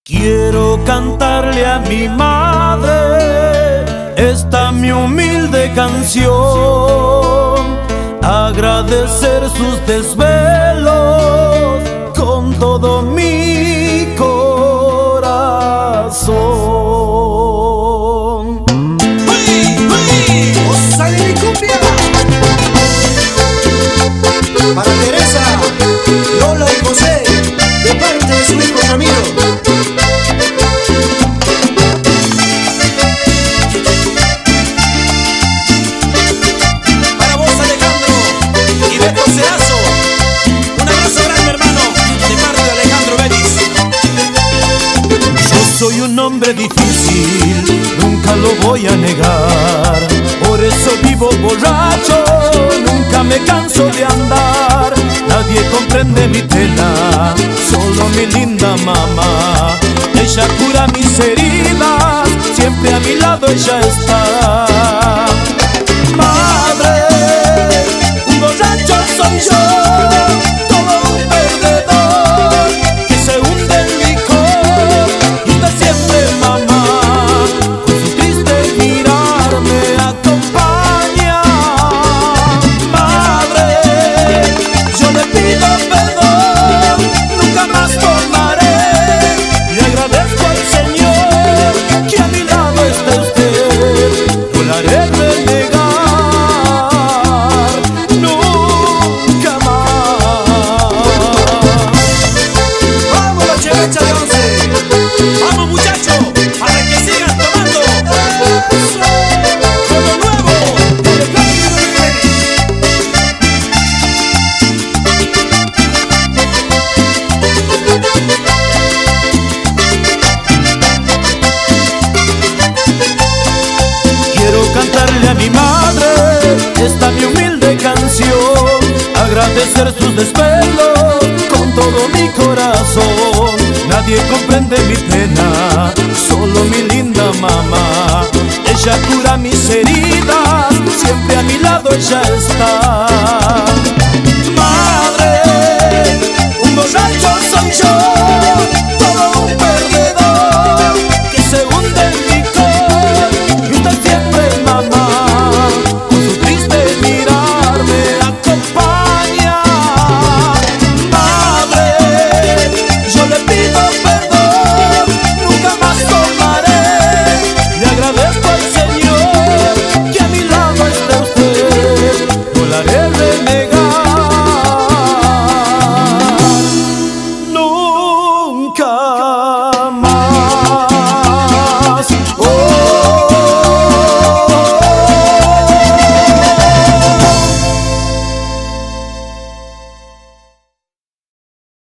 Quiero cantarle a mi madre esta mi humilde canción, agradecer sus desvelos con todo mi corazón. ¡Uy, uy! ¡Osa de mi cumbia! Para Teresa, Lola y José, de parte de su hijo Ramiro. Para vos, Alejandro, y Beto Cerazo, un abrazo grande, hermano, de parte de Alejandro Vélez. Yo soy un hombre difícil, nunca lo voy a negar, por eso vivo borracho, nunca me canso de andar. Nadie comprende mi pena, solo mi linda mamá. Ella cura mis heridas, siempre a mi lado ella está. Madre, un borracho soy yo, todo un perdedor que se hunde en licor y te siempre mamá, con su triste mirar me acompaña. Madre, yo le pido perdón, nunca más tomaré. Le agradezco al Señor que a mi lado está usted. No la haré renegar nunca más. ¡Vamos, la chevecha de 11! ¡Vamos, muchachos! ¡Para que sigan tomando! ¡Con lo nuevo! Quiero cantarle a mi madre esta mi humilde canción, agradecer sus desvelos con todo mi corazón. Nadie comprende mi pena, solo mi linda mamá. Ella cura mis heridas, siempre a mi lado ella está. Madre, un borracho